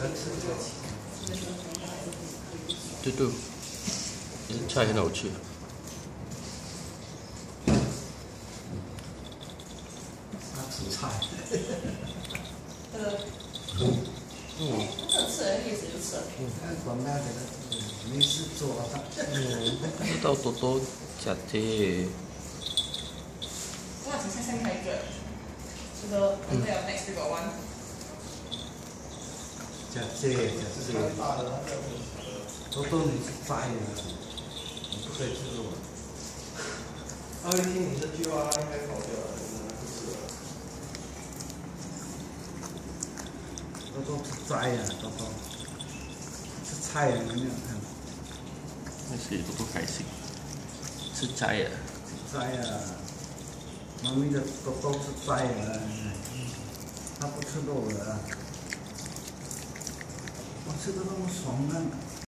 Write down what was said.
对对，菜很好吃。 他煮菜。 这吃人意思就吃了。 广大的没事做。 不知道多多吃这。 我只剩下一个，这个我们有 next to go one。 吃这。都你是摘的，你不可以吃肉。 他会听你这句话，他应该跑掉了，不是了。 都吃摘呀，都吃菜呀，有没有看？ 那是多开心，吃斋呀。 吃摘呀，妈咪的都吃摘呀，他不吃肉的。我吃的那么爽呢。